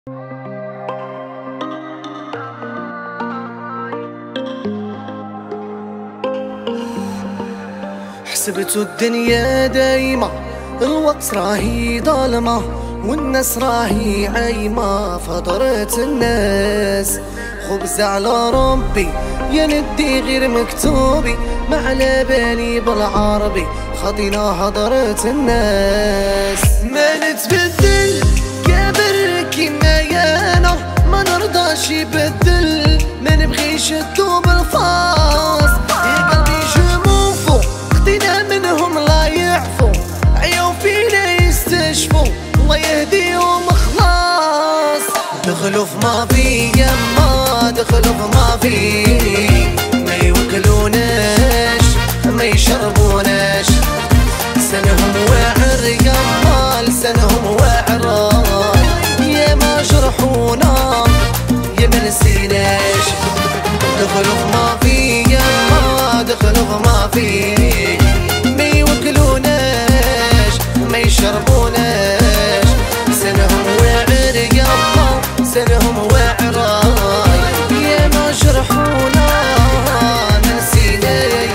حسبتو الدنيا دايمة الوقت راهي ظالمة والناس راهي عايمة فضرت الناس خبز على ربي يا ندي غير مكتوبي ما على بالي بالعربي خاطينا هضرت الناس ما نتبدل كابر كيما يانا ما نرضاش يبدل ما نبغيش الدوب الفاص يا قلبي جموفو خدينا منهم لا يعفو عياو فينا يستشفوا الله يهديهم خلاص دخلوا في مافيا ما دخلوا في مافيا ما يوكلوناش ما يشربوناش سنهم واعر يا مال سنهم واعر يا ما جرحونا يا ما نسيناش دخلوا في مافيا ما دخلوا في مافيا ما يوكلوناش ما يشربوناش سنهم واعر يا مال سنهم واعر يا ما جرحونا ما نسيناش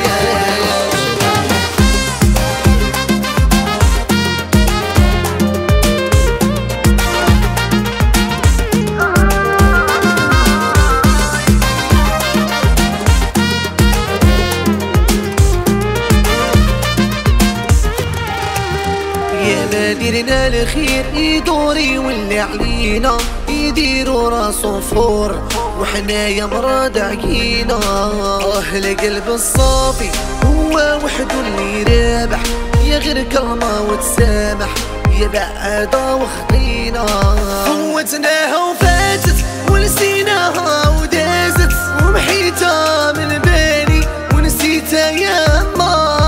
ديرنا الخير يدور يولي علينا يديروا راسو فور وحنايا مراد عقينا القلب الصافي هو وحده اللي رابح يا غير كلمة وتسامح يا بعادة وخطينا فوتناها وفاتت ونسيناها ودازت ومحيتها من بالي ونسيتها يا ما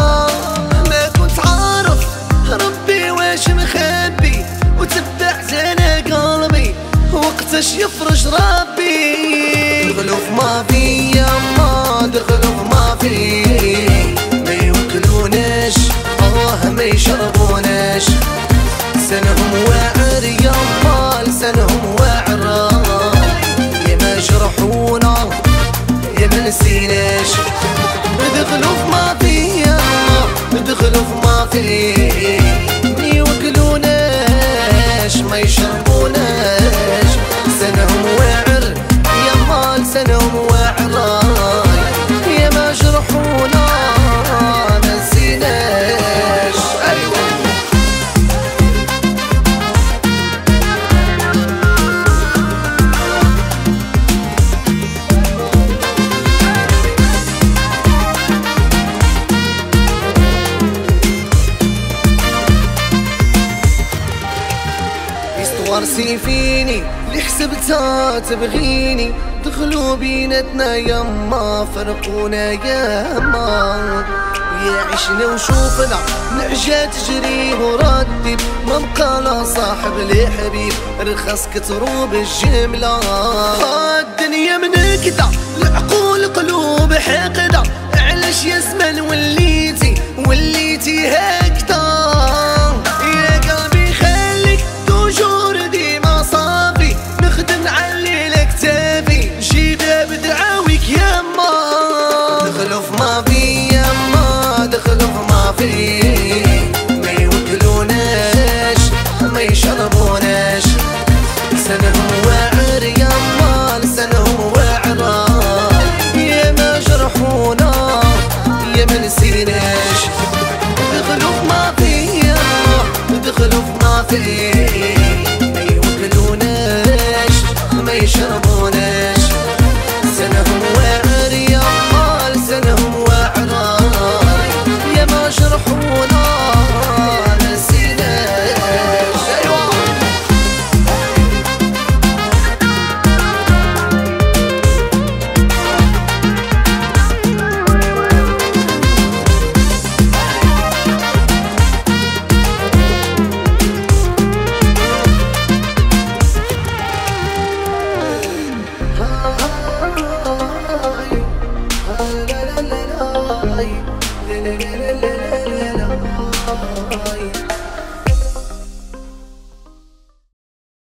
واش مخبي وتبعت انا قلبي وقتاش يفرج ربي دخلوا في مافيا ما دخلوا في مافيا ما يوكلوناش ما يشربوناش سنهم واعر يا مال سنهم واعر يا ما جرحونا يا ما نسيناش دخلوا في مافيا دخلوا في مافيا ما يشربوناش سنهم واعر يا مال سنهم واعر يا ما جرحونا ما نسيناش ورسي فيني اللي حسبتها تبغيني دخلوا بيناتنا يما فرقونا يما يا عشنا وشوفنا نعجة تجري وردي ما بقى لا صاحب لي حبيب رخص كتروب الجملة الدنيا من كدا العقول قلوب حقدا علاش يا زمان وليتي هكذا يا قلبي خليك توجور ديما صافي نخدم علي لكتافي جيبها بدعاويك يما دخلوا في مافيا ما دخلوا في مافيا ما يوكلوناش ما يشربوناش سنهم واعر يما